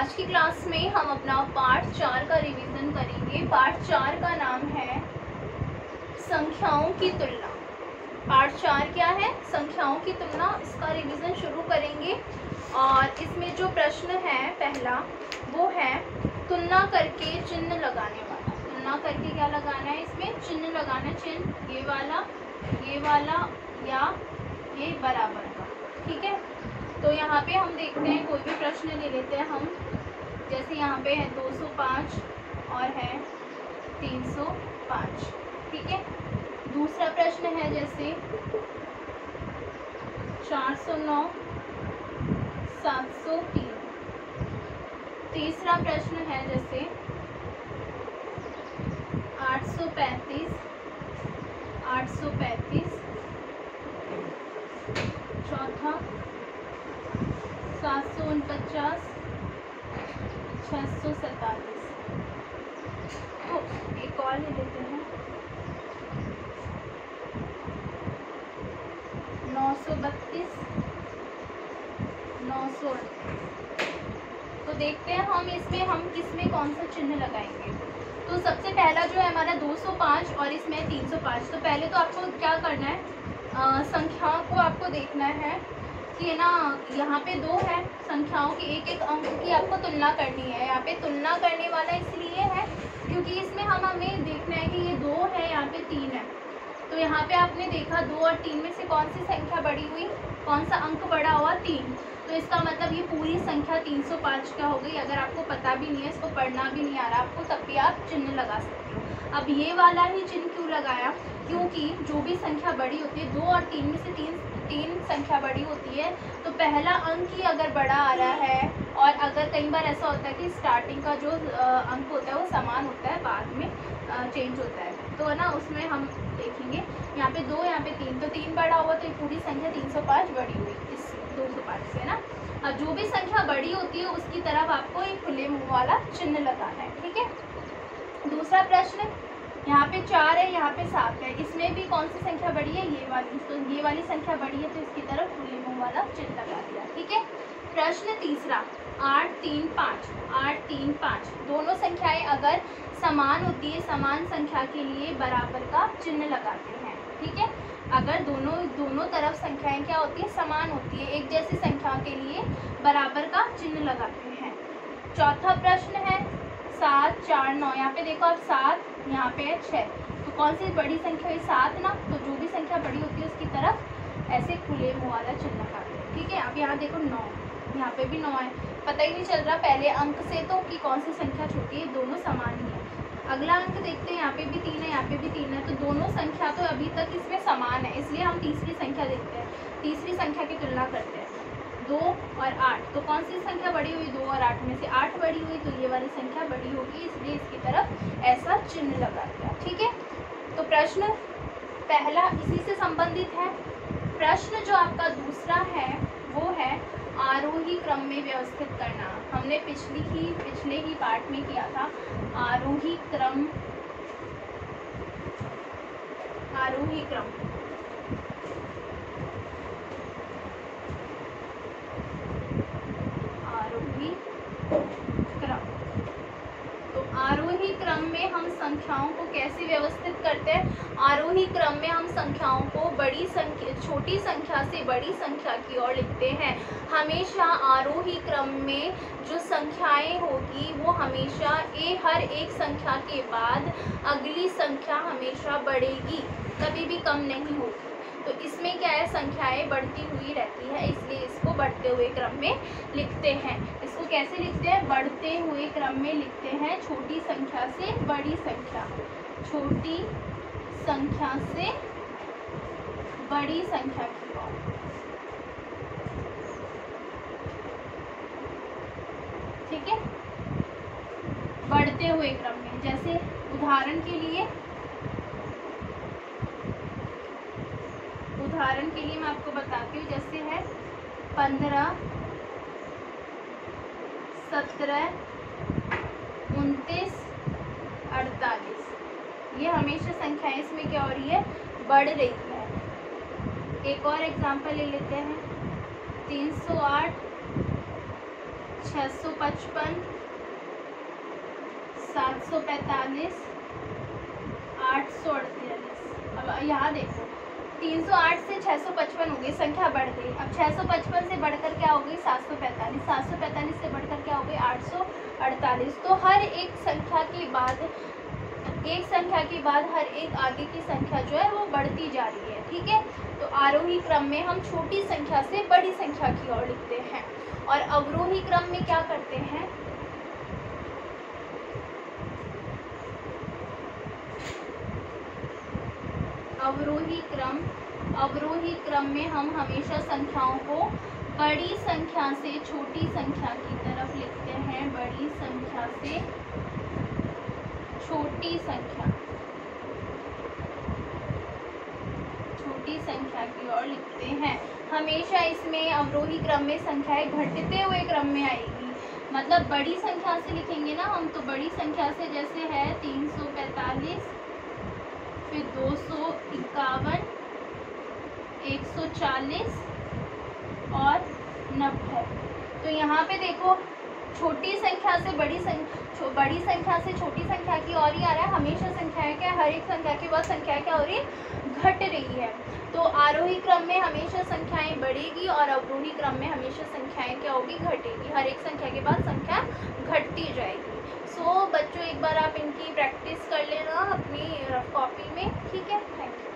आज की क्लास में हम अपना पार्ट 4 का रिवीजन करेंगे। पार्ट 4 का नाम है संख्याओं की तुलना। पार्ट 4 क्या है? संख्याओं की तुलना। इसका रिवीजन शुरू करेंगे और इसमें जो प्रश्न है पहला वो है तुलना करके चिन्ह लगाने वाला। तुलना करके क्या लगाना है? इसमें चिन्ह लगाना। चिन्ह ये वाला या ये बराबर का। ठीक है, तो यहाँ पे हम देखते हैं, कोई भी प्रश्न ले लेते हैं हम। जैसे यहाँ पे है 205 और है 305। ठीक है, दूसरा प्रश्न है जैसे 409 703। तीसरा प्रश्न है जैसे 835 835। चौथा 749 647। तो एक और ले लेते हैं 932 938। तो देखते हैं हम इसमें किसमें कौन सा चिन्ह लगाएंगे। तो सबसे पहला जो है हमारा 205 और इसमें 305। तो पहले तो आपको क्या करना है, संख्याओं को आपको देखना है कि ना यहाँ पे दो है संख्याओं की, एक एक अंक की आपको तुलना करनी है। यहाँ पे तुलना करने वाला इसलिए है क्योंकि इसमें हमें देखना है कि ये 2 है, यहाँ पे 3 है। तो यहाँ पे आपने देखा 2 और 3 में से कौन सी संख्या बड़ी हुई, कौन सा अंक बड़ा हुआ? 3। तो इसका मतलब ये पूरी संख्या 305 का हो गई। अगर आपको पता भी नहीं है, इसको पढ़ना भी नहीं आ रहा आपको, तब भी आप चिन्ह लगा सकते हो। अब ये वाला ही चिन्ह क्यों लगाया? क्योंकि जो भी संख्या बड़ी होती है, 2 और 3 में से तीन संख्या बड़ी होती है, तो पहला अंक ही अगर बड़ा आ रहा है, और अगर कई बार ऐसा होता है कि स्टार्टिंग का जो अंक होता है वो समान होता है, बाद में चेंज होता है, तो है ना, उसमें हम देखेंगे यहाँ पे 2 यहाँ पे 3, तो 3 बड़ा हुआ तो ये पूरी संख्या 305 बड़ी हुई इस 205 से, है ना। अब जो भी संख्या बड़ी होती है उसकी तरफ आपको एक खुले मुंह वाला चिन्ह लगाना है। ठीक है, दूसरा प्रश्न यहाँ पे 4 है, यहाँ पे 7 है, इसमें भी कौन सी संख्या बड़ी है? ये वाली। तो ये वाली संख्या बड़ी है तो इसकी तरफ खुले मुंह वाला चिन्ह लगा दिया। ठीक है, प्रश्न तीसरा 8 3 5 8 3 5। दोनों संख्याएं अगर समान होती है, समान संख्या के लिए बराबर का चिन्ह लगाते हैं। ठीक है, अगर दोनों तरफ संख्याएं क्या होती है? समान होती है, एक जैसी संख्या के लिए बराबर का चिन्ह लगाते हैं। चौथा प्रश्न है 7 4 9। यहाँ पे देखो आप 7, यहाँ पे है 6, तो कौन सी बड़ी संख्या है? 7 ना। तो जो भी संख्या बड़ी होती है उसकी तरफ ऐसे खुले मुंह वाला चिन्ह लगाते हैं। ठीक है, अब यहाँ देखो 9, यहाँ पे भी 9 है, पता ही नहीं चल रहा पहले अंक से तो कि कौन सी संख्या छोटी है, दोनों समान ही है। अगला अंक देखते हैं, यहाँ पे भी 3 है, यहाँ पे भी 3 है, तो दोनों संख्या तो अभी तक इसमें समान है, इसलिए हम तीसरी संख्या देखते हैं। तीसरी संख्या की तुलना करते हैं 2 और 8। तो कौन सी संख्या बड़ी हुई? 2 और 8 में से 8 बड़ी हुई, तो ये वाली संख्या बड़ी होगी, इसलिए इसकी तरफ ऐसा चिन्ह लगा दिया। ठीक है, तो प्रश्न पहला इसी से संबंधित है। प्रश्न जो आपका दूसरा है वो है आरोही क्रम में व्यवस्थित करना। हमने पिछले ही पार्ट में किया था आरोही क्रम। आरोही क्रम तो आरोही क्रम में हम संख्याओं को कैसे व्यवस्थित करते हैं? आरोही क्रम में हम संख्याओं को छोटी संख्या से बड़ी संख्या की ओर लिखते हैं। हमेशा आरोही क्रम में जो संख्याएं होगी वो हमेशा हर एक संख्या के बाद अगली संख्या हमेशा बढ़ेगी, कभी भी कम नहीं होगी। तो इसमें क्या है, संख्याएं बढ़ती हुई रहती है, इसलिए इसको बढ़ते हुए क्रम में लिखते हैं। इसको कैसे लिखते हैं? बढ़ते हुए क्रम में लिखते हैं, छोटी संख्या से बड़ी संख्या, छोटी संख्या से बड़ी संख्या की ओर। ठीक है, बढ़ते हुए क्रम में। जैसे उदाहरण के लिए मैं आपको बताती हूँ, जैसे है 15 17 29 48। ये हमेशा संख्याएं इसमें क्या हो रही है? बढ़ रही है। एक और एग्जांपल ले लेते हैं 308 655, 745, 848। अब यहाँ देखो 308 से 655 हो गई, संख्या बढ़ गई। अब 655 से बढ़कर क्या हो गई 745, 745 से बढ़कर क्या हो गई 848। तो हर एक संख्या के बाद हर एक आगे की संख्या जो है वो बढ़ती जा रही है, ठीक है। तो आरोही क्रम में हम छोटी संख्या से बड़ी संख्या की ओर लिखते हैं, और अवरोही क्रम में क्या करते हैं, अवरोही क्रम में हम हमेशा संख्याओं को बड़ी संख्या से छोटी संख्या की तरफ लिखते हैं, बड़ी संख्या से छोटी संख्या की ओर लिखते हैं। हमेशा इसमें अवरोही क्रम में संख्याएं घटते हुए क्रम में आएगी, मतलब बड़ी संख्या से लिखेंगे ना हम, तो बड़ी संख्या से जैसे है 345, फिर 251, 140 और 90। तो यहाँ पे देखो छोटी संख्या से बड़ी संख्या से छोटी संख्या की ओर ही आ रहा है। हमेशा संख्याएं क्या, हर एक संख्या के बाद संख्या क्या हो रही है, घट रही है। तो आरोही क्रम में हमेशा संख्याएं बढ़ेगी और अवरोही क्रम में हमेशा संख्याएं क्या होगी, घटेगी। हर एक संख्या के बाद संख्या घटती जाएगी। सो बच्चों एक बार आप इनकी प्रैक्टिस कर लेना अपनी रफ कॉपी में, ठीक है। Thank you.